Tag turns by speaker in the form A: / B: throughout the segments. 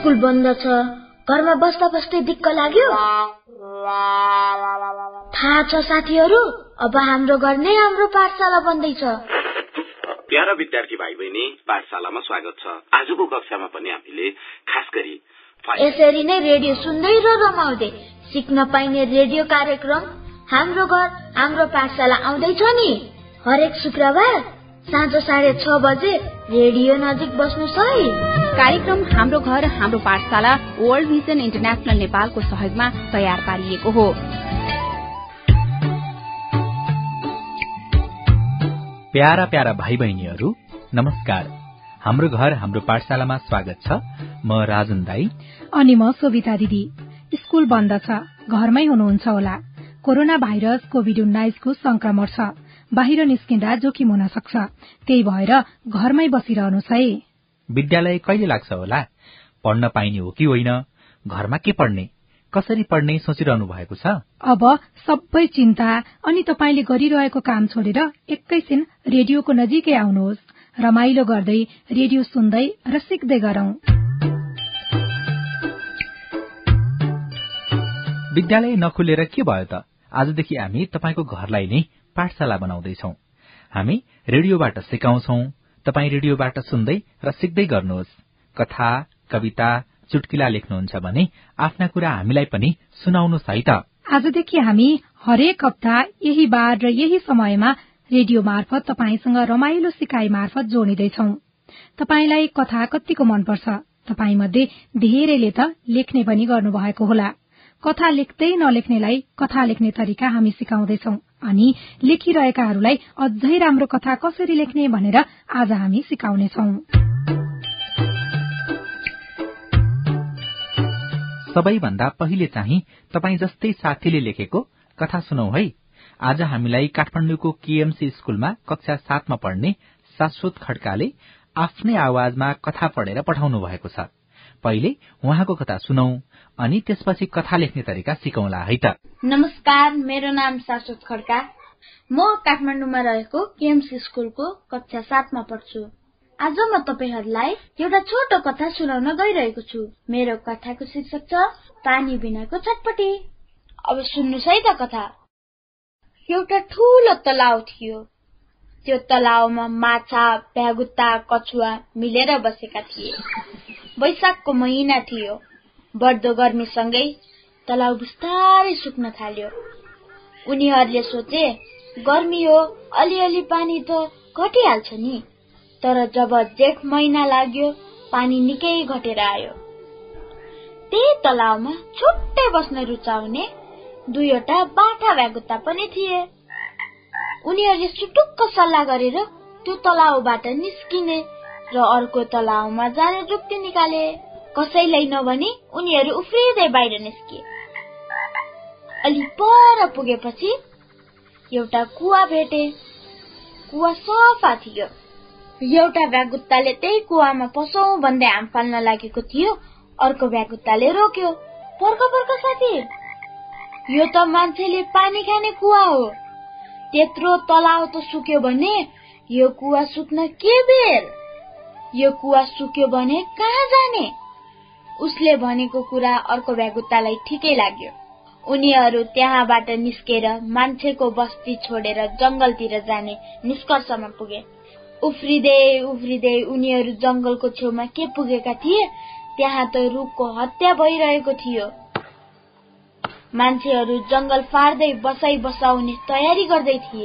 A: School बन्द छ, घरमा बस्दा बस्दै दिक्क लाग्यो। थाहा छ साथीहरू, अब हाम्रो घर नै हाम्रो पाठशाला बन्दैछ।
B: प्यारा विद्यार्थी भाइ बहिनी, पाठशालामा स्वागत छ। आजको कक्षामा पनि हामीले खास गरी
A: यसरी नै रेडियो सुन्दै र रमाउँदै सिक्न पाइने रेडियो कार्यक्रम हाम्रो घर हाम्रो पाठशाला आउँदैछ नि। हरेक शुक्रबार साँझ 6:30 बजे रेडियो नजिक बस्नुस् है।
C: कार्यक्रम हाम्रो घर हाम्रो पाठशाला वर्ल्ड भिजन इन्टरनेशनल नेपालको सहयोगमा तयार पारिएको हो।
D: प्यारा प्यारा भाइ बहिनीहरू, नमस्कार। हाम्रो घर हाम्रो पाठशालामा स्वागत छ। म राजन दाई
E: अनि म सोभिता दिदी। स्कुल बन्द छ, घरमै हुनुहुन्छ होला। कोरोना भाइरस कोभिड-19 को संक्रमण छ, बाहिर निस्किँदा जोखिम हुन सक्छ। त्यही भएर घरमै बसिरहनुस् है।
D: विद्यालय कहिले लाग्छ होला? पढ्न पाइने हो कि होइन? घरमा के पढ्ने, कसरी पढ्ने सोचिरहनु भएको छ?
E: अब सबै चिन्ता अनि तपाईले गरिरहेको काम छोडेर एकैछिन रेडियोको नजिकै आउनुहोस्। रमाइलो गर्दै रेडियो सुन्दै र सिक्दै गरौं।
D: विद्यालय नखुलेर के भयो त? आजदेखि हामी तपाईको घरलाई नै पाठशाला बनाउँदैछौं। हामी रेडियोबाट सिकाउँछौं, तपाई रेडियोबाट सुन्दै र सिक्दै गर्नुहोस्। कथा, कविता, चुटकिला लेख्नुहुन्छ भने आफ्ना कुरा हामीलाई पनि सुनाउनुहोस् है त।
E: आजदेखि हामी हरेक हप्ता यही बार र यही समयमा रेडियो मार्फत तपाईसँग रमाइलो सिकाइ मार्फत जोडिँदैछौं। तपाईलाई कथा कतिको मनपर्छ? तपाई मध्ये धेरैले त लेख्ने पनि गर्नुभएको होला। कथा लेख्दै नलेख्नेलाई कथा लेख्ने तरिका हामी सिकाउँदैछौं अनि लेखिरहेकाहरूलाई अझै राम्रो कथा कसरी लेख्ने भनेर आज हामी सिकाउनेछौं।
D: सबैभन्दा पहिले चाहिँ तपाई जस्तै साथीले लेखेको कथा सुनौ है। आज हामीलाई काठमाडौँको केएमसी स्कुलमा कक्षा 7 मा पढ्ने शाश्वत खड्काले आफ्नै आवाजमा कथा पढेर पठाउनु भएको छ। पहिले उहाँको कथा सुनौ अनि त्यसपछि कथा लेख्ने तरिका सिकौंला है त।
A: नमस्कार, मेरो नाम शाश्वत खड्का। म काठमाडौँमा रहेको केएमसी स्कुलको कक्षा 7 मा पढ्छु। आज म तपाईहरुलाई एउटा छोटो कथा सुनाउन गइरहेको छु। मेरो कथाको शीर्षक छ पानी बिनाको छटपटी। अब सुन्नुस् है त कथा। एउटा ठूलो तलाउ थियो। त्यो तलाउमा माछा, भ्यागुता, कछुवा मिलेर बसेका थिए। वैशाखको महिना थियो। बढ्दो गर्मीसँगै तलाउ बिस्तारै सुक्न थाल्यो। उनीहरूले सोचे, गर्मी हो, अलिअलि पानी त घटिहाल्छ नि। तर जब जेठ महिना लाग्यो, पानी निकै घटेर आयो। त्यही तलाउमा छुट्टै बस्न रुचाउने दुईवटा बाठा भ्यागुता पनि थिए। उनीहरूले सुटुक्क सल्लाह गरेर त्यो तलाउबाट निस्किने र अर्को तलाउमा जाने जुक्ति निकाले। कसैलाई नभनी उनीहरू उफ्रिँदै बाहिर निस्किए। अलि पर पुगेपछि एउटा कुवा भेटे। कुवा सफा थियो। एउटा भ्यागुताले त्यही कुवामा पसौं भन्दै हाम फाल्न लागेको थियो। अर्को भ्यागुताले रोक्यो। पर्ख पर्ख साथी, यो त मान्छेले पानी खाने कुवा हो। त्यत्रो तलाउ त सुक्यो भने यो कुवा सुक्न के बेर? यो कुवा सुक्यो भने कहाँ जाने? उसले भनेको कुरा अर्को भ्यागुतालाई ठिकै लाग्यो। उनीहरू त्यहाँबाट निस्केर मान्छेको बस्ती छोडेर जंगलतिर जाने निष्कर्षमा पुगे। उफ्रिँदै उनीहरू जंगलको छेउमा के पुगेका थिए, त्यहाँ त रुखको हत्या भइरहेको थियो। मान्छेहरू जंगल फाड्दै बसाई बसाउने तयारी गर्दै थिए।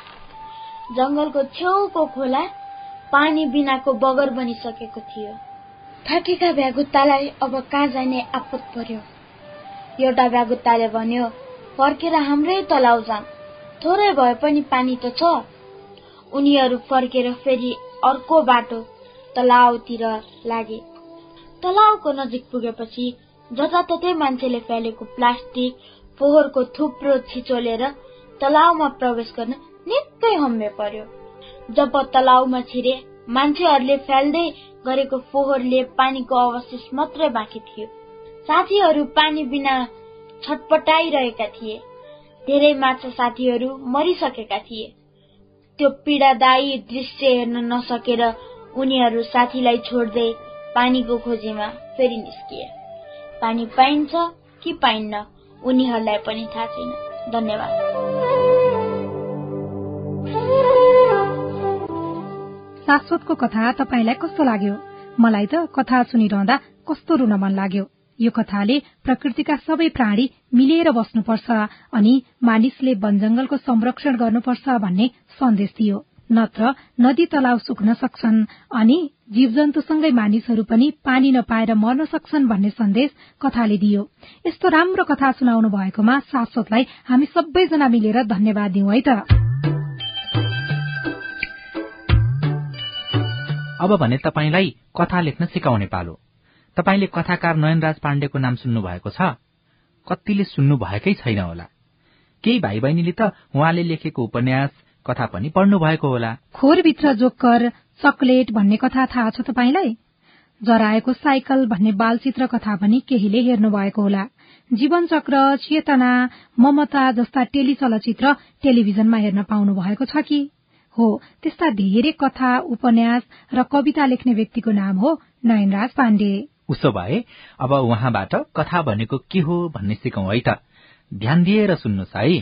A: जंगलको छेउको खोला पानी बिनाको बगर बनिसकेको थियो। थाकेका भ्यागुतालाई अब कहाँ जाने आपत पर्यो। एउटा भ्यागुताले भन्यो, फर्केर हाम्रै तलाउ जाऊँ, थोरै भए पनि पानी त छ। उनीहरू फर्केर फेरि अर्को बाटो तलाउतिर लागे। तलाउको नजिक पुगेपछि जताततै मान्छेले फ्यालेको प्लास्टिक, फोहोरको थुप्रो छिचोलेर तलाउमा प्रवेश गर्न निकै हम्मे पर्यो। जब तलाउमा छिरे, मान्छेहरूले फ्याल्दै गरेको फोहोरले पानीको अवशेष मात्रै बाँकी थियो। साथीहरू पानी बिना छटपटाइरहेका थिए। धेरै माछा साथीहरू मरिसकेका थिए। त्यो पीडादायी दृश्य हेर्न नसकेर उनीहरू साथीलाई छोड्दै पानीको खोजीमा फेरि निस्किए। पानी पाइन्छ कि पाइन्न उनीहरूलाई पनि थाहा छैन। धन्यवाद।
E: शाश्वतको कथा तपाईलाई कस्तो लाग्यो? मलाई त कथा सुनिरहँदा कस्तो रुन मन लाग्यो। यो कथाले प्रकृतिका सबै प्राणी मिलेर बस्नुपर्छ अनि मानिसले वनजंगलको संरक्षण गर्नुपर्छ भन्ने सन्देश दियो। नत्र नदी तलाउ सुक्न सक्छन् अनि जीवजन्तुसँगै मानिसहरू पनि पानी नपाएर मर्न सक्छन् भन्ने सन्देश कथाले दियो। यस्तो राम्रो कथा सुनाउनु भएकोमा शाश्वतलाई हामी सबैजना मिलेर धन्यवाद दिउँ है त।
D: अब भने तपाईलाई कथा लेख्न सिकाउने पालो। तपाईले कथाकार नयनराज पाण्डेको नाम सुन्नु भएको छ? कतिले सुन्नु भएकै छैन होला। केही भाइ बहिनीले त उहाँले लेखेको उपन्यास कथा पनि पढ्नु भएको होला।
E: खोरभित्र जोकर चकलेट भन्ने कथा थाहा छ तपाईलाई? जराएको साइकल भन्ने बालचित्र कथा पनि केहीले हेर्नु भएको होला। जीवन चक्र, चेतना, ममता जस्ता टेली चलचित्र टेलिभिजनमा हेर्न पाउनु भएको छ कि? हो, त्यस्ता धेरै कथा, उपन्यास र कविता लेख्ने व्यक्तिको नाम हो नयनराज पाण्डे।
D: उसो भए अब उहाँबाट कथा भनेको के हो भन्ने सिकौं है त। ध्यान दिएर सुन्नुस् है।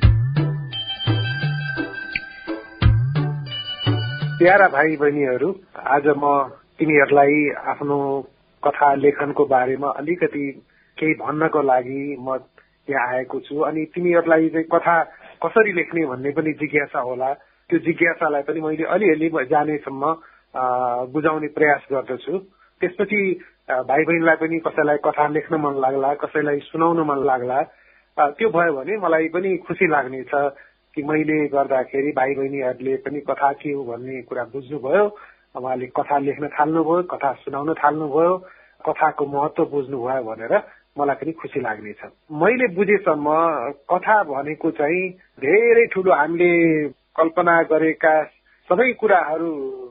F: प्यारा भाइ बहिनीहरू, आज म तिमीहरूलाई आफ्नो कथा लेखनको बारेमा अलिकति केही भन्नको लागि म यहाँ आएको छु। अनि तिमीहरूलाई चाहिँ कथा कसरी लेख्ने भन्ने पनि जिज्ञासा होला। त्यो जिज्ञासालाई पनि मैले अलिअलि जानेसम्म बुझाउने प्रयास गर्दछु। त्यसपछि भाइ बहिनीलाई पनि कसैलाई कथा लेख्न मन लाग्ला, कसैलाई सुनाउन मन लाग्ला, त्यो भयो भने मलाई पनि खुसी लाग्नेछ कि मैले गर्दाखेरि भाइ बहिनीहरूले पनि कथा के हो भन्ने कुरा बुझ्नुभयो, उहाँले कथा लेख्न थाल्नुभयो, कथा सुनाउन थाल्नुभयो, कथाको महत्व बुझ्नुभयो भनेर मलाई पनि खुसी लाग्नेछ। मैले बुझेसम्म कथा भनेको चाहिँ धेरै ठूलो हामीले कल्पना गरेका सबै कुराहरू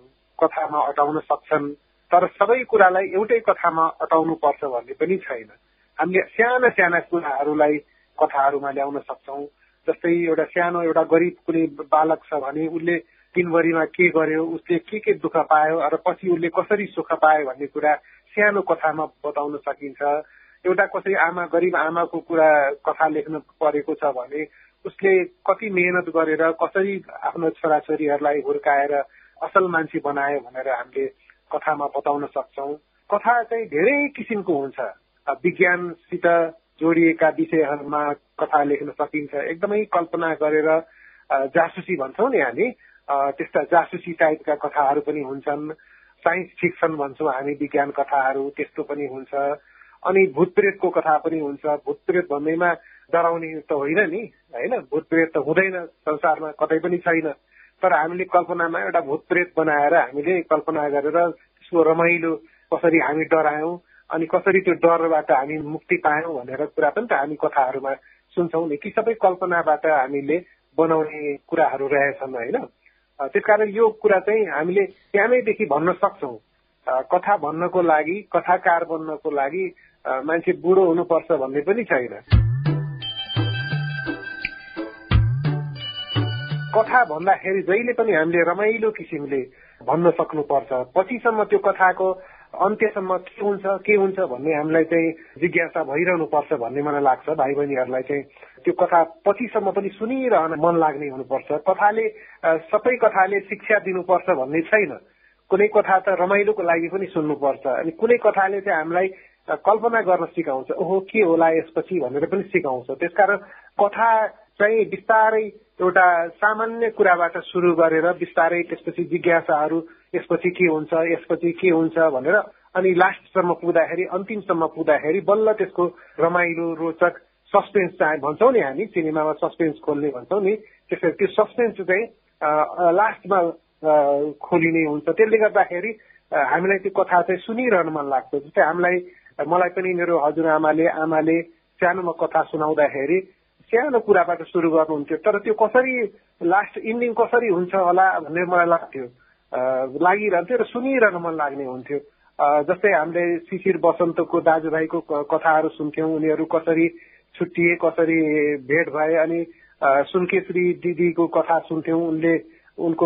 F: कथामा अटाउन सक्छन्, तर सबै कुरालाई एउटै कथामा अटाउनु पर्छ भन्ने पनि छैन। हामीले साना साना कुराहरूलाई कथाहरूमा ल्याउन सक्छौं। जस्तै एउटा गरिब कुनै बालक छ भने उसले दिनभरिमा के गर्यो, उसले के दुःख पायो र पछि उसले कसरी सुख पायो भन्ने कुरा सानो कथामा बताउन सकिन्छ। एउटा कसै गरिब आमाको कुरा कथा लेख्न परेको छ भने उसले कति मेहनत गरेर कसरी आफ्नो छोराछोरीहरूलाई हुर्काएर असल मान्छे बनायो भनेर हामीले कथामा बताउन सक्छौं। कथा चाहिँ धेरै किसिमको हुन्छ। विज्ञानसित जोडिएका विषयहरूमा कथा लेख्न सकिन्छ। एकदमै कल्पना गरेर जासुसी भन्छौं नि हामी, त्यस्ता जासुसी टाइपका कथाहरू पनि हुन्छन्। साइन्स फिक्सन भन्छौं हामी, विज्ञान कथाहरू त्यस्तो पनि हुन्छ। अनि भूतप्रेतको कथा पनि हुन्छ। भूतप्रेत भन्दैमा डराउने त होइन नि, होइन, भूतप्रेत त हुँदैन संसारमा, कतै पनि छैन। तर हामीले कल्पनामा एउटा भूतप्रेत बनाएर हामीले कल्पना गरेर त्यसको रमाइलो कसरी हामी डरायौं अनि कसरी त्यो डरबाट हामी मुक्ति पायौं भनेर कुरा पनि त हामी कथाहरूमा सुन्छौं नि। ती सबै कल्पनाबाट हामीले बनाउने कुराहरू रहेछन्, होइन। त्यसकारण यो कुरा चाहिँ हामीले सानैदेखि भन्न सक्छौं। कथा भन्नको लागि, कथाकार बन्नको लागि मान्छे बुढो हुनुपर्छ भन्ने पनि छैन। कथा भन्दाखेरि जहिले पनि हामीले रमाइलो किसिमले भन्न सक्नुपर्छ। पछिसम्म त्यो कथाको अन्त्यसम्म के हुन्छ भन्ने हामीलाई चाहिँ जिज्ञासा भइरहनु पर्छ भन्ने मलाई लाग्छ। भाइ बहिनीहरूलाई चाहिँ त्यो कथा पछिसम्म पनि सुनिरहन मन लाग्ने हुनुपर्छ। सबै कथाले शिक्षा दिनुपर्छ भन्ने छैन। कुनै कथा त रमाइलोको लागि पनि सुन्नुपर्छ अनि कुनै कथाले चाहिँ हामीलाई कल्पना गर्न सिकाउँछ, ओहो के होला यसपछि भनेर पनि सिकाउँछ। त्यसकारण कथा चाहिँ बिस्तारै एउटा सामान्य कुराबाट सुरु गरेर बिस्तारै त्यसपछि जिज्ञासाहरू, यसपछि के हुन्छ भनेर अनि लास्टसम्म पुग्दाखेरि, अन्तिमसम्म पुग्दाखेरि बल्ल त्यसको रमाइलो, रोचक सस्पेन्स चाहिँ भन्छौँ नि हामी, सिनेमामा सस्पेन्स खोल्ने भन्छौँ नि, त्यसरी त्यो सस्पेन्स चाहिँ लास्टमा खोलिने हुन्छ। त्यसले गर्दाखेरि हामीलाई त्यो कथा चाहिँ सुनिरहन मन लाग्छ। जस्तै मलाई पनि मेरो हजुरआमाले सानोमा कथा सुनाउँदाखेरि सानो कुराबाट सुरु गर्नुहुन्थ्यो, तर त्यो कसरी लास्ट इन्डिङ कसरी हुन्छ होला भन्ने मलाई लागिरहन्थ्यो र सुनिरहन मन लाग्ने हुन्थ्यो। जस्तै हामीले शिशिर बसन्तको दाजुभाइको कथाहरू सुन्थ्यौं, उनीहरू कसरी छुट्टिए, कसरी भेट भए। अनि सुनकेश्री दिदीको कथा सुन्थ्यौं, उनको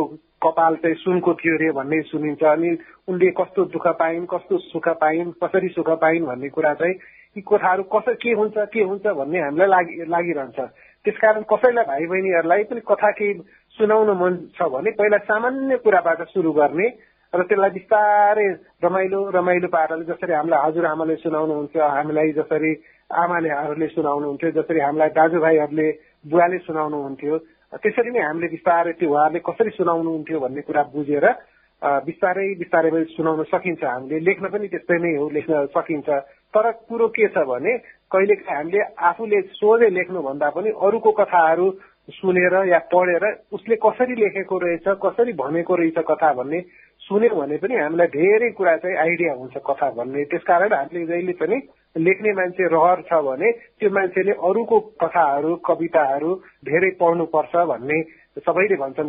F: कपाल चाहिँ सुनको थियो रे भन्ने सुनिन्छ। अनि उनले कस्तो दुःख पाइन्, कस्तो सुख पाइन्, कसरी सुख पाइन् भन्ने कुरा चाहिँ यी कथाहरू के हुन्छ भन्ने हामीलाई लागिरहन्छ। त्यसकारण कसैलाई भाइ बहिनीहरूलाई पनि कथा केही सुनाउन मन छ भने पहिला सामान्य कुराबाट सुरु गर्ने र त्यसलाई बिस्तारै रमाइलो पाराले, जसरी हामीलाई हजुरआमाले सुनाउनुहुन्थ्यो, हामीलाई जसरी आमालेहरूले सुनाउनुहुन्थ्यो, जसरी हामीलाई दाजुभाइहरूले बुवाले सुनाउनुहुन्थ्यो, त्यसरी नै हामीले बिस्तारै त्यो उहाँहरूले कसरी सुनाउनुहुन्थ्यो भन्ने कुरा बुझेर बिस्तारै सुनाउन सकिन्छ। हामीले लेख्न पनि त्यस्तै नै हो, लेख्न सकिन्छ। तर कुरो के छ भने कहिलेकाहीँ हामीले आफूले सोझै लेख्नुभन्दा पनि अरूको कथाहरू सुनेर या पढेर उसले कसरी लेखेको रहेछ, कसरी भनेको रहेछ कथा भन्ने सुन्यो भने पनि हामीलाई धेरै कुरा चाहिँ आइडिया हुन्छ कथा भन्ने। त्यसकारण हामीले जहिले पनि लेख्ने मान्छे रहर छ भने त्यो मान्छेले अरूको कथाहरू, कविताहरू धेरै पढ्नुपर्छ भन्ने सबैले भन्छन्।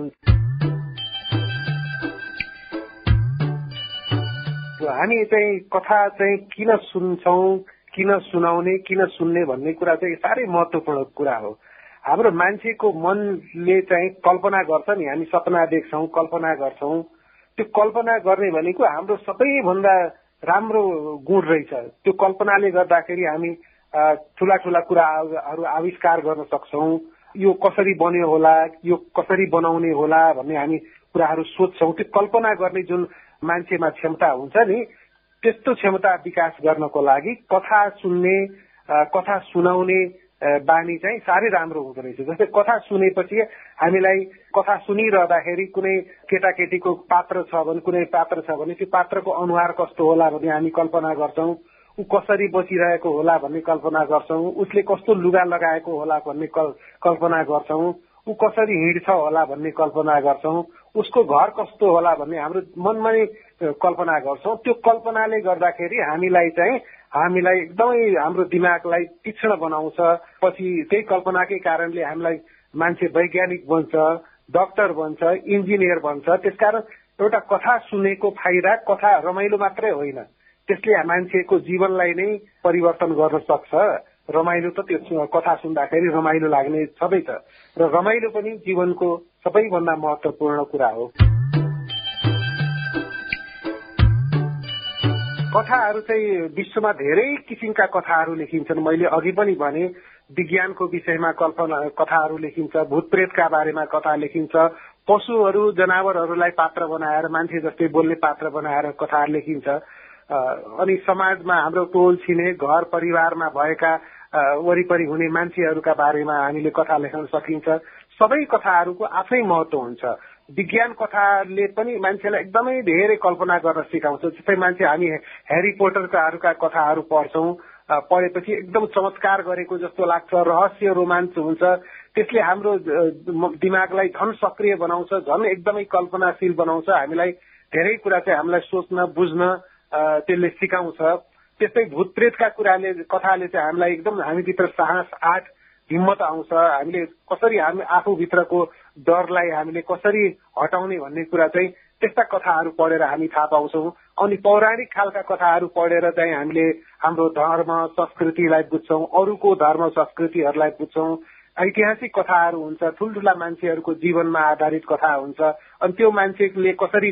F: हामी चाहिँ कथा चाहिँ किन सुन्छौं, किन सुनाउने, किन सुन्ने भन्ने कुरा चाहिँ साह्रै महत्वपूर्ण कुरा हो। हाम्रो मान्छेको मनले चाहिँ कल्पना गर्छ नि, हामी सपना देख्छौं, कल्पना गर्छौं। त्यो कल्पना गर्ने भनेको हाम्रो सबैभन्दा राम्रो गुण रहेछ। त्यो कल्पनाले गर्दाखेरि हामी ठूला कुराहरू आविष्कार गर्न सक्छौं। यो कसरी बन्यो होला, यो कसरी बनाउने होला भन्ने हामी कुराहरू सोध्छौं। त्यो कल्पना गर्ने जुन मान्छेमा क्षमता हुन्छ नि, त्यस्तो क्षमता विकास गर्नको लागि कथा सुन्ने, कथा सुनाउने बानी चाहिँ साह्रै राम्रो हुँदो रहेछ। जस्तै कथा सुनेपछि हामीलाई कथा सुनिरहँदाखेरि कुनै केटाकेटीको पात्र छ भने, कुनै पात्र छ भने त्यो पात्रको अनुहार कस्तो होला भन्ने हामी कल्पना गर्छौं। ऊ कसरी बसिरहेको होला भन्ने कल्पना गर्छौं। उसले कस्तो लुगा लगाएको होला भन्ने कल्पना गर्छौं। ऊ कसरी हिँड्छ होला भन्ने कल्पना गर्छौं। उसको घर कस्तो होला भन्ने हाम्रो मनमा नै कल्पना गर्छौं। त्यो कल्पनाले गर्दाखेरि हामीलाई एकदमै हाम्रो दिमागलाई तीक्ष्ण बनाउँछ। पछि त्यही कल्पनाकै कारणले हामीलाई मान्छे वैज्ञानिक बन्छ, डाक्टर बन्छ, इन्जिनियर बन्छ। त्यसकारण एउटा कथा सुनेको फाइदा कथा रमाइलो मात्रै होइन, त्यसले मान्छेको जीवनलाई नै परिवर्तन गर्न सक्छ। रमाइलो त त्यो कथा सुन्दाखेरि रमाइलो लाग्ने छँदै छ र रमाइलो पनि जीवनको सबैभन्दा महत्वपूर्ण कुरा हो। कथाहरू चाहिँ विश्वमा धेरै किसिमका कथाहरू लेखिन्छन्। मैले अघि पनि भने विज्ञानको विषयमा कथाहरू लेखिन्छ, भूतप्रेतका बारेमा कथा लेखिन्छ, पशुहरू जनावरहरूलाई पात्र बनाएर मान्छे जस्तै बोल्ने पात्र बनाएर कथाहरू लेखिन्छ। अनि समाजमा हाम्रो टोल छिने घर परिवारमा भएका वरिपरि हुने मान्छेहरूका बारेमा हामीले कथा लेख्न सकिन्छ। सबै कथाहरूको आफ्नै महत्व हुन्छ। विज्ञान कथाले पनि मान्छेलाई एकदमै धेरै कल्पना गर्न सिकाउँछ। जस्तै मान्छे हामी ह्यारी पोटरका कथाहरू पढ्छौं, पढेपछि एकदम चमत्कार गरेको जस्तो लाग्छ, रहस्य रोमाञ्च हुन्छ। त्यसले हाम्रो दिमागलाई झन सक्रिय बनाउँछ, झन एकदमै कल्पनाशील बनाउँछ। हामीलाई धेरै कुरा चाहिँ हामीलाई सोच्न बुझ्न त्यसले सिकाउँछ। त्यस्तै भूतप्रेतका कथाले चाहिँ हामीलाई एकदम हामीभित्र साहस, आँट, हिम्मत आउँछ। हामीले कसरी हामी आफूभित्रको डरलाई हामीले कसरी हटाउने भन्ने कुरा चाहिँ त्यस्ता कथाहरू पढेर हामी थाहा पाउँछौं। अनि पौराणिक खालका कथाहरू पढेर चाहिँ हामीले हाम्रो धर्म संस्कृतिलाई बुझ्छौं, अरूको धर्म संस्कृतिहरूलाई बुझ्छौं। ऐतिहासिक कथाहरू हुन्छ, ठूल्ठूला मान्छेहरूको जीवनमा आधारित कथा हुन्छ। अनि त्यो मान्छेले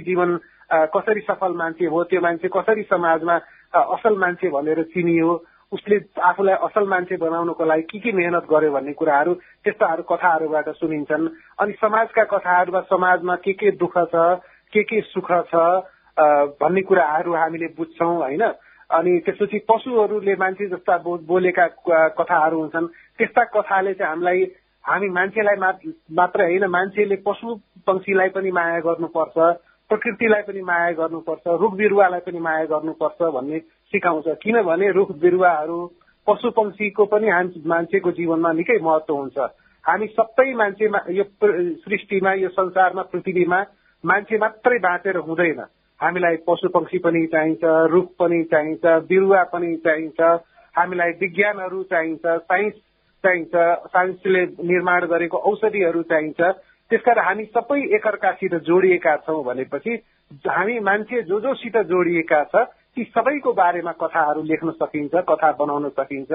F: कसरी सफल मान्छे हो, त्यो मान्छे कसरी समाजमा असल मान्छे भनेर चिनियो, उसले आफूलाई असल मान्छे बनाउनको लागि के मेहनत गर्यो भन्ने कुराहरू त्यस्ताहरू कथाहरूबाट सुनिन्छन्। अनि समाजका कथाहरूमा समाजमा के दुःख छ, के सुख छ भन्ने कुराहरू हामीले बुझ्छौं हैन। अनि त्यसपछि पशुहरूले मान्छे जस्ता बोलेका कथाहरू हुन्छन्। त्यस्ता कथाले चाहिँ हामी मान्छेलाई मात्र होइन, मान्छेले पशु पंक्षीलाई पनि माया गर्नुपर्छ, प्रकृतिलाई पनि माया गर्नुपर्छ, रुख बिरुवालाई पनि माया गर्नुपर्छ भन्ने सिकाउँछ। किनभने रुख बिरुवाहरू, पशु पंक्षीको पनि मान्छेको जीवनमा निकै महत्व हुन्छ। हामी सबै मान्छेमा, यो सृष्टिमा, यो संसारमा, पृथ्वीमा मान्छे मात्रै बाँचेर हुँदैन। हामीलाई पशु पंक्षी पनि चाहिन्छ, रुख पनि चाहिन्छ, बिरुवा पनि चाहिन्छ, हामीलाई विज्ञानहरू चाहिन्छ, साइन्स चाहिन्छ, साइन्सले निर्माण गरेको औषधिहरू चाहिन्छ। त्यसकारण हामी सबै एकअर्कासित जोडिएका छौं भनेपछि हामी मान्छे जोसित जोडिएका छ ती सबैको बारेमा कथाहरू लेख्न सकिन्छ, कथा बनाउन सकिन्छ।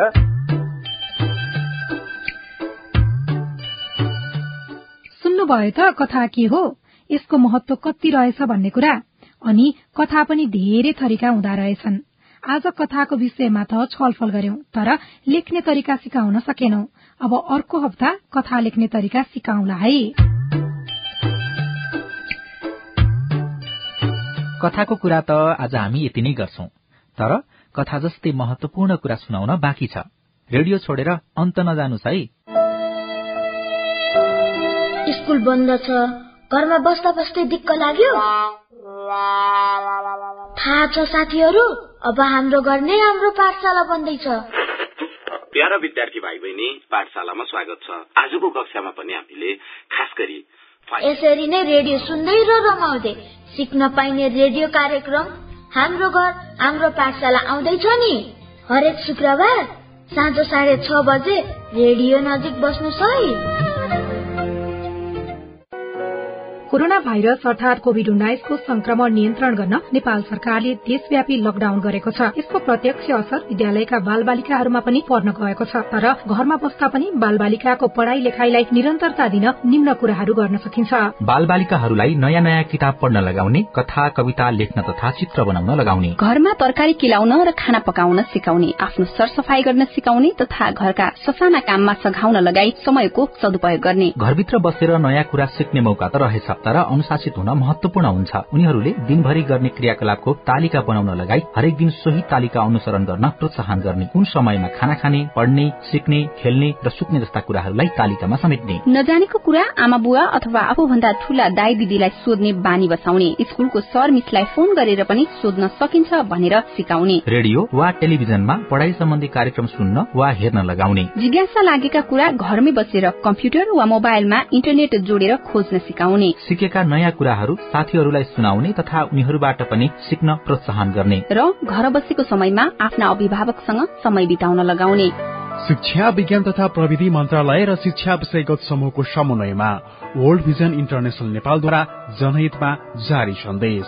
E: सुन्नुभयो त कथा के हो? यसको महत्व कति रहेछ भन्ने कुरा। अनि कथा पनि धेरै थरीका हुँदा रहेछन्। आज कथाको विषयमा त छलफल गर्यौं, तर लेख्ने तरिका सिकाउन सकेनौं। अब अर्को हप्ता कथा लेख्ने तरिका सिकाउला है।
D: कथाको कुरा त आज हामी यति नै गर्छौं, तर कथा जस्तै महत्वपूर्ण कुरा सुनाउन बाँकी छ। रेडियो छोडेर अन्त नजानुस् है।
A: स्कुल बन्द छ, घरमा बस्दा बस्दै दिक्क लाग्यो। थाहा छ साथीहरू, अब हाम्रो घर नै हाम्रो पाठशाला बन्दैछ।
B: प्यारा विद्यार्थी भाइ बहिनी, पाठशालामा स्वागत छ। आजको कक्षामा पनि हामीले खास गरी
A: यसरी नै रेडियो सुन्दै र रमाउँदै सिक्न पाइने रेडियो कार्यक्रम हाम्रो घर हाम्रो पाठशाला आउँदैछ नि। हरेक शुक्रबार साँझ 6:30 बजे रेडियो नजिक बस्नुस् है।
E: कोरोना भाइरस अर्थात कोभिड-19 को संक्रमण नियन्त्रण गर्न नेपाल सरकारले देशव्यापी लकडाउन गरेको छ। यसको प्रत्यक्ष असर विद्यालयका बालबालिकाहरूमा पनि पर्न गएको छ। तर घरमा बस्दा पनि बालबालिकाको पढ़ाई लेखाईलाई निरन्तरता दिन निम्न कुराहरू गर्न सकिन्छ।
D: बालबालिकाहरूलाई नयाँ नयाँ किताब पढ्न लगाउने, कथा कविता लेख्न तथा चित्र बनाउन लगाउने,
C: घरमा तरकारी केलाउन र खाना पकाउन सिकाउने, आफ्नो सरसफाई गर्न सिकाउने तथा घरका ससाना काममा सघाउन लगाई समयको सदुपयोग गर्ने।
D: घरभित्र बसेर नयाँ कुरा सिक्ने मौका त रहेछ, तर अनुशासित हुन महत्वपूर्ण हुन्छ। उनीहरूले दिनभरि गर्ने क्रियाकलापको तालिका बनाउन लगाई हरेक दिन सोही तालिका अनुसरण गर्न प्रोत्साहन गर्ने। कुन समयमा खाना खाने, पढ्ने, सिक्ने, खेल्ने र सुत्ने जस्ता कुराहरूलाई तालिकामा समेट्ने।
C: नजानेको कुरा आमा बुवा अथवा आफूभन्दा ठूला दाइ दिदीलाई सोध्ने बानी बसाउने। स्कुलको सर मिसलाई फोन गरेर पनि सोध्न सकिन्छ भनेर सिकाउने।
D: रेडियो वा टेलिभिजनमा पढ़ाई सम्बन्धी कार्यक्रम सुन्न वा हेर्न लगाउने।
C: जिज्ञासा लागेका कुरा घरमै बसेर कम्प्युटर वा मोबाइलमा इन्टरनेट जोडेर खोज्न सिकाउने।
D: सिकेका नयाँ कुराहरू साथीहरूलाई सुनाउने तथा उनीहरूबाट पनि सिक्न प्रोत्साहन गर्ने
C: र घर बसेको समयमा आफ्ना अभिभावकसँग समय बिताउन लगाउने।
G: शिक्षा विज्ञान तथा प्रविधि मन्त्रालय र शिक्षा विषयगत समूहको समन्वयमा वर्ल्ड भिजन इन्टरनेशनल नेपालद्वारा जनहितमा जारी सन्देश।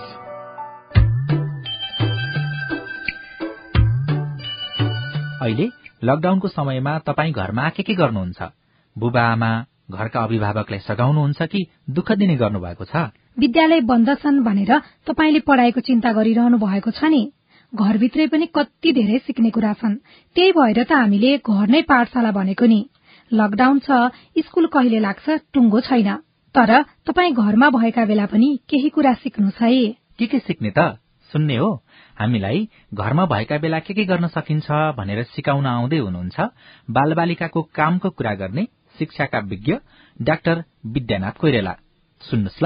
D: अहिले लकडाउनको समयमा तपाई घरमा के गर्नुहुन्छ? बुबा आमा, घरका अभिभावकलाई सघाउनुहुन्छ कि दुःख दिने गर्नुभएको छ?
E: विद्यालय बन्द छन् भनेर तपाईले पढ़ाइको चिन्ता गरिरहनु भएको छ नि। घरभित्रै पनि कति धेरै सिक्ने कुरा छन्। त्यही भएर त हामीले घर नै पाठशाला भनेको नि। लकडाउन छ, स्कुल कहिले लाग्छ टुङ्गो छैन, तर तपाई घरमा भएका बेला पनि केही कुरा सिक्नु छ है।
D: के सिक्ने त? सुन्ने हो। हामीलाई घरमा भएका बेला के गर्न सकिन्छ भनेर सिकाउन आउँदै हुनुहुन्छ बालबालिकाको कामको कुरा गर्ने शिक्षाका विज्ञ डाक्टर विद्यानाथ कोइरेला। सुन्नुस् ल।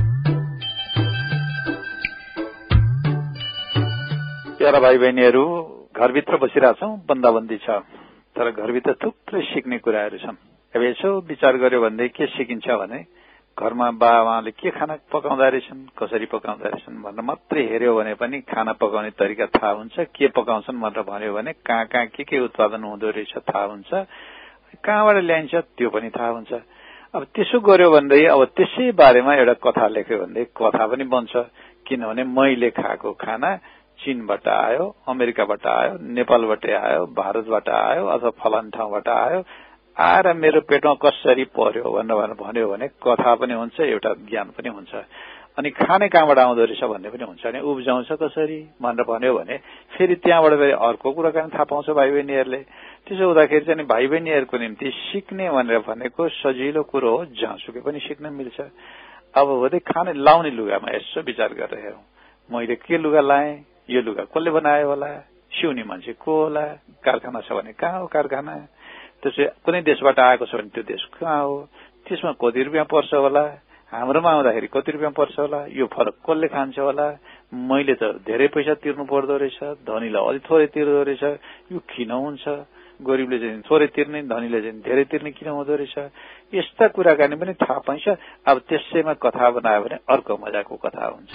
H: प्यारा भाइ बहिनीहरू, घरभित्र बसिरहेछौँ, बन्दाबन्दी छ, तर घरभित्र थुप्रै सिक्ने कुराहरू छन्। अब यसो विचार गर्यो भने के सिकिन्छ भने घरमा बाबाले के खाना पकाउँदा रहेछन्, कसरी पकाउँदा रहेछन् भनेर मात्रै हेर्यो भने पनि खाना पकाउने तरिका थाहा हुन्छ। के पकाउँछन् भनेर भन्यो भने कहाँ के उत्पादन हुँदो रहेछ थाहा हुन्छ, कहाँबाट ल्याइन्छ त्यो पनि थाहा हुन्छ। अब त्यसो गर्यो भन्दै अब त्यसै बारेमा एउटा कथा लेख्यो भन्दै कथा पनि बन्छ। किनभने मैले खाएको खाना चीनबाट आयो, अमेरिकाबाट आयो, नेपालबाट आयो, भारतबाट आयो अथवा फलान ठाउँबाट आयो, आएर मेरो पेटमा कसरी पर्यो भनेर भन्यो भने कथा पनि हुन्छ, एउटा ज्ञान पनि हुन्छ। अनि खाने कहाँबाट आउँदो रहेछ भन्ने पनि हुन्छ। अनि उब्जाउँछ कसरी भनेर भन्यो भने फेरि त्यहाँबाट फेरि अर्को कुराकानी थाहा पाउँछ भाइ बहिनीहरूले। त्यसो हुँदाखेरि चाहिँ भाइ बहिनीहरूको निम्ति सिक्ने भनेर भनेको सजिलो कुरो हो, जहाँसुकै पनि सिक्न मिल्छ। अब हुँदै खाने लाउने लुगामा यसो विचार गरेर हेरौँ, मैले के लुगा लाएँ, यो लुगा कसले बनायो होला, सिउने मान्छे को होला, कारखाना छ भने कहाँ हो कारखाना, त्यसै कुनै देशबाट आएको छ भने त्यो देश कहाँ हो, त्यसमा कति रुपियाँ पर्छ होला, हाम्रोमा आउँदाखेरि कति रुपियाँ पर्छ होला, यो फरक कसले खान्छ होला, मैले त धेरै पैसा तिर्नु पर्दो रहेछ, धनीलाई अलिक थोरै तिर्दो रहेछ, यो किन हुन्छ, गरिबले चाहिँ थोरै तिर्ने, धनीले चाहिँ धेरै तिर्ने किन हुँदो रहेछ, यस्ता कुराकानी पनि थाहा पाइन्छ। अब त्यसैमा कथा बनायो भने अर्को मजाको कथा हुन्छ।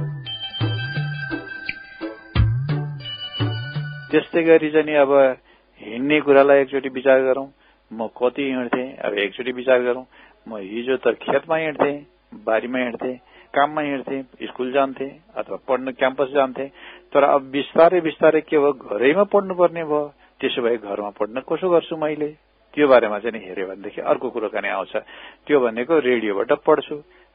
H: त्यस्तै गरी चाहिँ अब हिँड्ने कुरालाई एकचोटि विचार गरौँ। म कति हिँड्थेँ, अब एकचोटि विचार गरौँ। म हिजो त खेतमा हिँड्थेँ, बारीमा हिँड्थेँ, काममा हिँड्थेँ, स्कुल जान्थेँ अथवा पढ्न क्याम्पस जान्थेँ। तर अब बिस्तारै बिस्तारै के भयो, घरैमा पढ्नुपर्ने भयो। त्यसो भए घरमा पढ्न कसो गर्छु मैले, त्यो बारेमा चाहिँ हेऱ्यो भनेदेखि अर्को कुराकानी आउँछ। त्यो भनेको रेडियोबाट पढ्छु,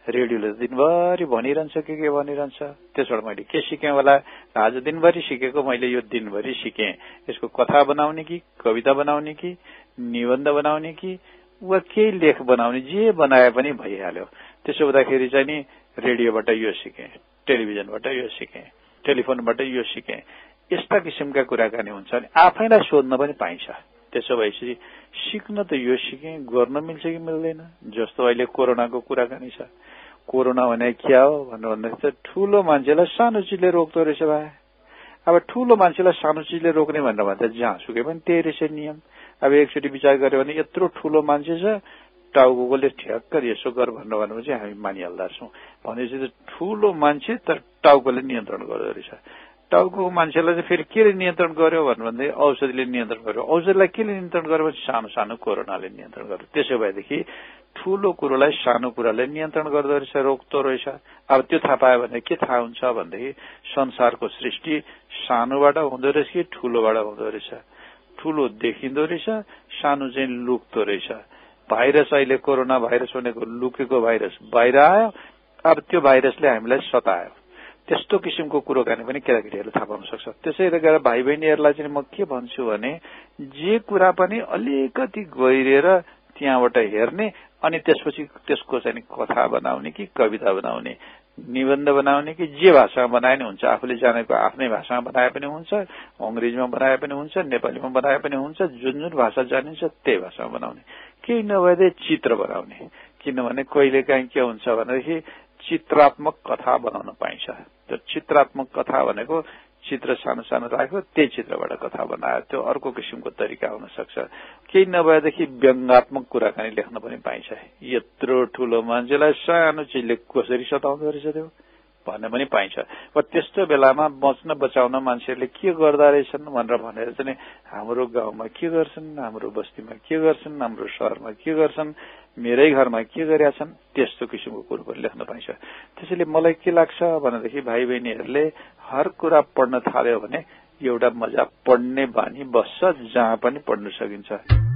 H: रेडियोले दिनभरि भनिरहन्छ के भनिरहन्छ। त्यसबाट मैले के सिकेँ होला, आज दिनभरि सिकेको मैले यो दिनभरि सिकेँ। यसको कथा बनाउने कि कविता बनाउने कि निबन्ध बनाउने कि वा केही लेख बनाउने, जे बनाए पनि भइहाल्यो। त्यसो हुँदाखेरि चाहिँ नि रेडियोबाट यो सिकेँ, टेलिभिजनबाट यो सिकेँ, टेलिफोनबाट यो सिकेँ। यस्ता किसिमका कुराकानी हुन्छ अनि आफैलाई सोध्न पनि पाइन्छ। त्यसो भएपछि सिक्न त यो सिकेँ, गर्न मिल्छ कि मिल्दैन। जस्तो अहिले कोरोनाको कुराकानी छ, कोरोना भने क्या हो भन्दाखेरि त ठूलो मान्छेलाई सानो चिजले रोक्दो रहेछ भाइ। अब ठूलो मान्छेलाई सानो चिजले रोक्ने भनेर भन्दा जहाँ सुके पनि त्यही रहेछ नियम। अब एकचोटि विचार गर्यो भने यत्रो ठूलो मान्छे छ, टाउकोले ठ्याक्क यसो गर भनेर भनेपछि हामी मानिहाल्दा छौँ। भनेपछि त ठूलो मान्छे तर टाउकोले नियन्त्रण गर्दो रहेछ। टाउको मान्छेलाई चाहिँ फेरि केले नियन्त्रण गर्यो भन्दै औषधिले नियन्त्रण गर्यो। औषधिलाई केले नियन्त्रण गर्यो भने सानो सानो कोरोनाले नियन्त्रण गर्यो। त्यसो भएदेखि ठूलो कुरोलाई सानो कुराले नियन्त्रण गर्दो रहेछ, रोक्दो रहेछ। अब त्यो थाहा पायो भने के थाहा हुन्छ भनेदेखि संसारको सृष्टि सानोबाट हुँदो रहेछ कि ठूलोबाट हुँदो रहेछ। ठूलो देखिँदो रहेछ, सानो चाहिँ लुक्दो रहेछ। भाइरस अहिले कोरोना भाइरस भनेको लुकेको भाइरस बाहिर आयो। अब त्यो भाइरसले हामीलाई सतायो। त्यस्तो किसिमको कुरोकानी पनि केटाकेटीहरूले थाहा पाउन सक्छ। त्यसैले गर्दा भाइ बहिनीहरूलाई चाहिँ म के भन्छु भने जे कुरा पनि अलिकति गहिरेर त्यहाँबाट हेर्ने अनि त्यसपछि त्यसको चाहिँ कथा बनाउने कि कविता बनाउने, निबन्ध बनाउने कि जे भाषामा बनाए पनि हुन्छ। आफूले जानेको आफ्नै भाषामा बनाए पनि हुन्छ, अंग्रेजीमा बनाए पनि हुन्छ, नेपालीमा बनाए पनि हुन्छ। जुन भाषा जानिन्छ त्यही भाषामा बनाउने, केही नभए चित्र बनाउने। किनभने कहिलेकाहीँ के हुन्छ भनेदेखि चित्रात्मक कथा बनाउन पाइन्छ। त्यो चित्रात्मक कथा भनेको चित्र सानो सानो राख्यो, त्यही चित्रबाट कथा बनायो, त्यो अर्को किसिमको तरिका हुन सक्छ। केही नभएदेखि व्यङ्गात्मक कुराकानी लेख्न पनि पाइन्छ। यत्रो ठूलो मान्छेलाई सानो चिजले कसरी सताउँदो रहेछ त्यो भन्ने पनि पाइन्छ। त्यस्तो बेलामा बच्न बचाउन मान्छेहरूले के गर्दा रहेछन् भनेर चाहिँ हाम्रो गाउँमा के गर्छन्, हाम्रो बस्तीमा के गर्छन्, हाम्रो शहरमा के गर्छन्, मेरै घरमा के गरेका छन्, त्यस्तो किसिमको कुरो पनि लेख्न पाइन्छ। त्यसैले मलाई के लाग्छ भनेदेखि भाइ बहिनीहरूले हर कुरा पढ्न थाल्यो भने एउटा मजा पढ्ने बानी बस्छ, जहाँ पनि पढ्न सकिन्छ।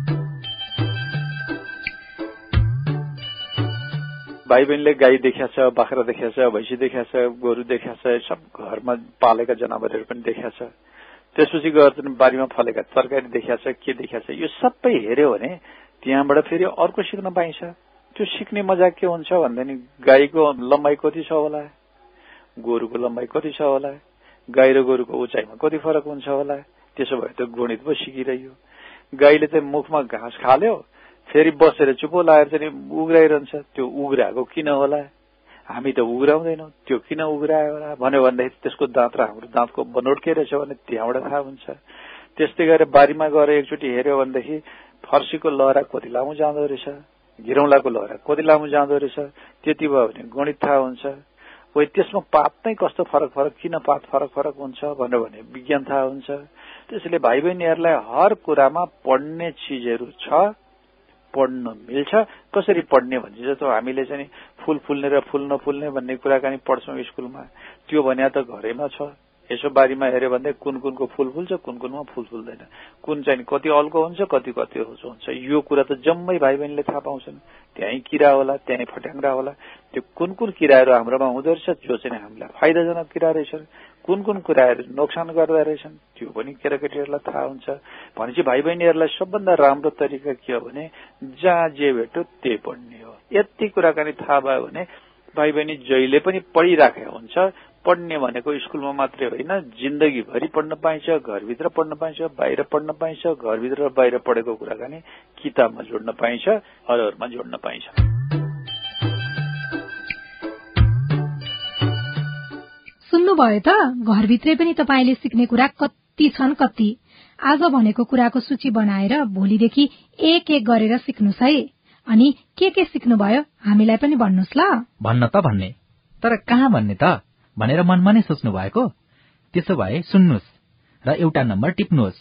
H: भाइ बहिनीले गाई देख्या छ, बाख्रा देख्या छ, भैँसी देख्या छ, गोरु देख्या छ, सब घरमा पालेका जनावरहरू पनि देख्या छ। त्यसपछि गएर बारीमा फलेका तरकारी देख्या छ, के देख्या छ, यो सबै हेर्यो भने त्यहाँबाट फेरि अर्को सिक्न पाइन्छ। त्यो सिक्ने मजा के हुन्छ भन्दा गाईको लम्बाइ कति छ होला, गोरुको लम्बाइ कति छ होला, गाई र गोरुको उचाइमा कति फरक हुन्छ होला। त्यसो भए त गणित पो सिकिरह्यो। गाईले चाहिँ मुखमा घाँस खाल्यो, फेरि बसेर चुपो लाएर चाहिँ उग्राइरहन्छ। त्यो उग्राएको किन होला, हामी त उग्राउँदैनौँ, त्यो किन उग्रायो होला भन्यो भन्दाखेरि त्यसको दाँत र हाम्रो दाँतको बनोट के रहेछ भने त्यहाँबाट थाहा हुन्छ। त्यस्तै गरेर बारीमा गएर एकचोटि हेर्यो भनेदेखि फर्सीको लहरा कति लामो जाँदो रहेछ, घिरौँलाको लहरा कति लामो जाँदो रहेछ, त्यति भयो भने गणित थाहा हुन्छ। वही त्यसमा पात नै कस्तो फरक फरक, किन पात फरक फरक हुन्छ भन्यो भने विज्ञान थाहा हुन्छ। त्यसैले भाइ बहिनीहरूलाई हर कुरामा पढ्ने चिजहरू छ, पढ्न मिल्छ। कसरी पढ्ने भन्छ जस्तो हामीले चाहिँ फूल फुल्ने र फूल नफुल्ने भन्ने कुराकानी पढ्छौँ स्कुलमा, त्यो भने त घरैमा छ। यसो बारीमा हेऱ्यो भने कुनको फूल फुल्छ, कुनमा फूल फुल्दैन, कुन चाहिँ कति अल्को हुन्छ, कति हुन्छ, यो कुरा त जम्मै भाइ बहिनीले थाहा पाउँछन्। त्यहीँ किरा होला, त्यहीँ फट्याङ्ग्रा होला। त्यो कुन किराहरू हाम्रोमा हुँदो रहेछ जो चाहिँ हामीलाई फाइदाजनक किरा रहेछन्, कुन कुराहरू नोक्सान गर्दा रहेछन्, त्यो पनि केटाकेटीहरूलाई थाहा हुन्छ। भनेपछि भाइ बहिनीहरूलाई सबभन्दा राम्रो तरिका के हो भने जहाँ जे भेट्यो त्यही पढ्ने हो। यति कुराकानी थाहा भयो भने भाइ बहिनी जहिले पनि पढिराखेको हुन्छ। पढ्ने भनेको स्कुलमा मात्रै होइन, जिन्दगीभरि पढ्न पाइन्छ, घरभित्र पढ्न पाइन्छ, बाहिर पढ्न पाइन्छ। घरभित्र र बाहिर पढेको कुराकानी किताबमा जोड्न पाइन्छ, अरूहरूमा जोड्न पाइन्छ।
E: सुन्नुभयो त, घरभित्रै पनि तपाईले सिक्ने कुरा कति छन् कति। आज भनेको कुराको सूची बनाएर भोलिदेखि एक एक गरेर सिक्नुस् है। अनि के सिक्नुभयो हामीलाई पनि भन्नुस् ल।
D: भन्न त भन्ने, तर कहाँ भन्ने त भनेर मनमा नै सोच्नु भएको? त्यसो भए सुन्नुस् र एउटा नम्बर टिप्नुहोस्,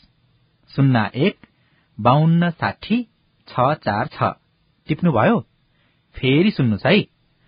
D: 01-52-60-646। टिप्नुभयो? फेरि सुन्नुस् है,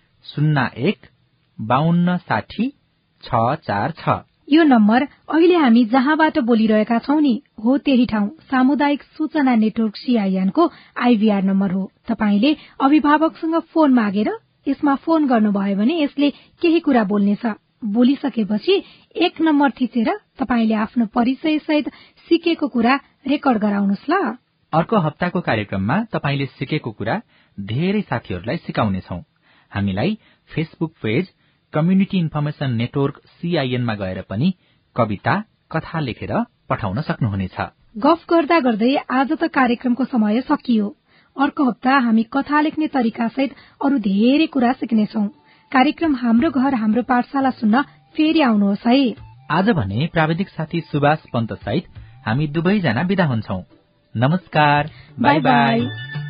D: 01-52-60-646।
E: यो नम्बर अहिले हामी जहाँबाट बोलिरहेका छौं नि हो त्यही ठाउँ सामुदायिक सूचना नेटवर्क CIN को IVR नम्बर हो। तपाईले अभिभावकसँग फोन मागेर यसमा फोन गर्नुभयो भने यसले केही कुरा बोल्नेछ। बोलिसकेपछि 1 नम्बर थिचेर तपाईले आफ्नो परिचय सहित सिकेको कुरा रेकर्ड गराउनुस् ल।
D: अर्को हप्ताको कार्यक्रममा तपाईले सिकेको कुरा धेरै साथीहरूलाई सिकाउनेछौं। हामीलाई Facebook page community information network CIN मा गएर पनि कविता कथा लेखेर पठाउन सक्नुहुनेछ।
E: गफ गर्दा गर्दै आज त कार्यक्रमको समय सकियो। अर्को हप्ता हामी कथा लेख्ने तरिका सहित अरु धेरै कुरा सिक्नेछौं। कार्यक्रम हाम्रो घर हाम्रो पाठशाला सुन्न फेरि आउनुहोस् है।
D: आज भने प्राविधिक साथी सुभाष पन्त सहित हामी दुवैजना बिदा हुन्छौं। नमस्कार, बाई बाई।